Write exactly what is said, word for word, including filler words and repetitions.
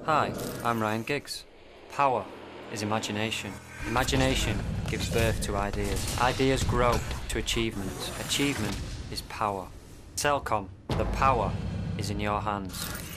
Hi, I'm Ryan Giggs. Power is imagination. Imagination gives birth to ideas. Ideas grow to achievements. Achievement is power. Celcom, the power is in your hands.